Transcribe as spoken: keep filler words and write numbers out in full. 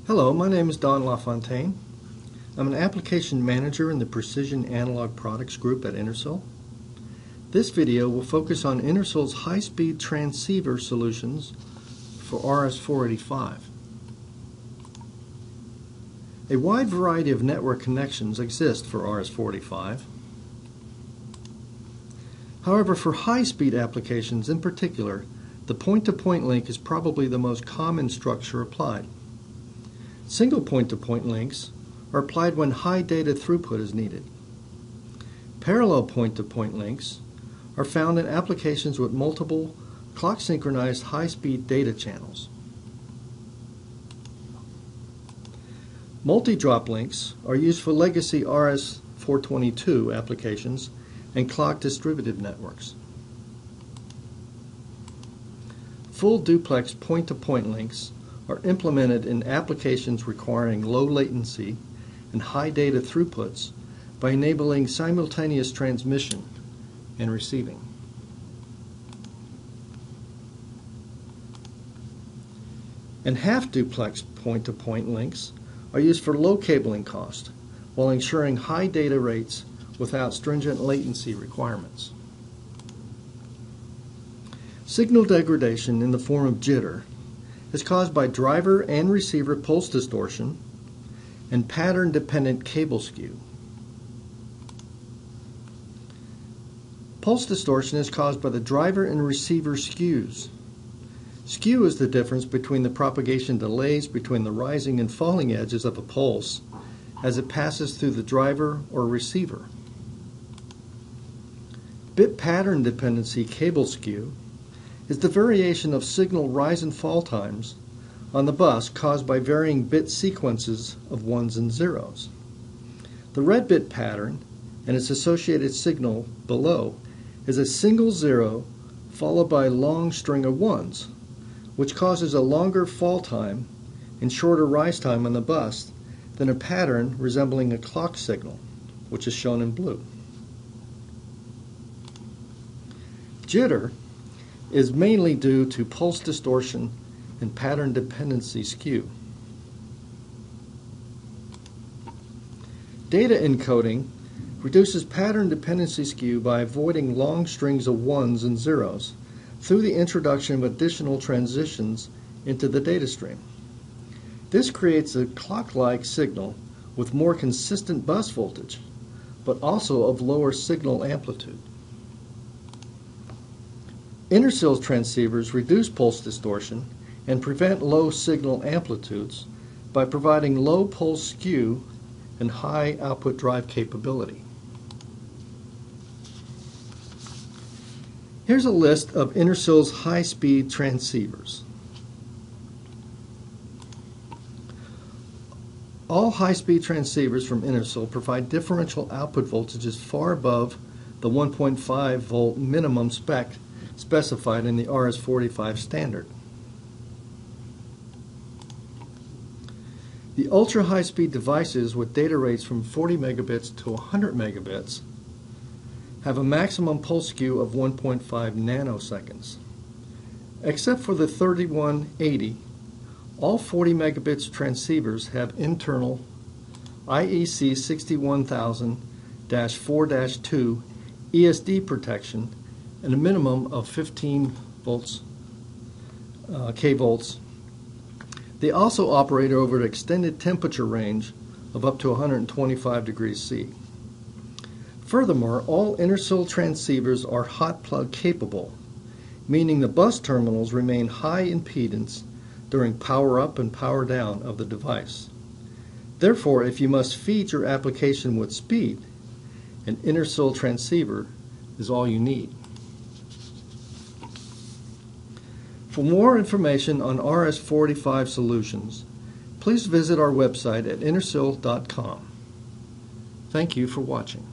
Hello, my name is Don LaFontaine. I'm an application manager in the Precision Analog Products group at Intersil. This video will focus on Intersil's high-speed transceiver solutions for R S four eighty-five. A wide variety of network connections exist for R S four eighty-five. However, for high-speed applications in particular, the point-to-point link is probably the most common structure applied. Single point-to-point links are applied when high data throughput is needed. Parallel point-to-point links are found in applications with multiple clock-synchronized high-speed data channels. Multi-drop links are used for legacy R S four twenty-two applications and clock distributed networks. Full duplex point-to-point links are implemented in applications requiring low latency and high data throughputs by enabling simultaneous transmission and receiving. And half-duplex point-to-point links are used for low cabling cost while ensuring high data rates without stringent latency requirements. Signal degradation in the form of jitter is caused by driver and receiver pulse distortion and pattern-dependent cable skew. Pulse distortion is caused by the driver and receiver skews. Skew is the difference between the propagation delays between the rising and falling edges of a pulse as it passes through the driver or receiver. Bit pattern dependency cable skew is the variation of signal rise and fall times on the bus caused by varying bit sequences of ones and zeros. The red bit pattern and its associated signal below is a single zero followed by a long string of ones, which causes a longer fall time and shorter rise time on the bus than a pattern resembling a clock signal, which is shown in blue. Jitter is mainly due to pulse distortion and pattern dependency skew. Data encoding reduces pattern dependency skew by avoiding long strings of ones and zeros through the introduction of additional transitions into the data stream. This creates a clock-like signal with more consistent bus voltage, but also of lower signal amplitude. Intersil's transceivers reduce pulse distortion and prevent low signal amplitudes by providing low pulse skew and high output drive capability. Here's a list of Intersil's high-speed transceivers. All high-speed transceivers from Intersil provide differential output voltages far above the one point five volt minimum spec specified in the R S four eighty-five standard. The ultra-high-speed devices with data rates from forty megabits to one hundred megabits have a maximum pulse skew of one point five nanoseconds. Except for the thirty-one eighty, all forty megabits transceivers have internal I E C sixty-one thousand dash four dash two E S D protection and a minimum of fifteen volts, uh, kvolts. They also operate over an extended temperature range of up to one hundred twenty-five degrees C. Furthermore, all Intersil transceivers are hot plug capable, meaning the bus terminals remain high impedance during power up and power down of the device. Therefore, if you must feed your application with speed, an Intersil transceiver is all you need. For more information on R S four eighty-five solutions, please visit our website at intersil dot com. Thank you for watching.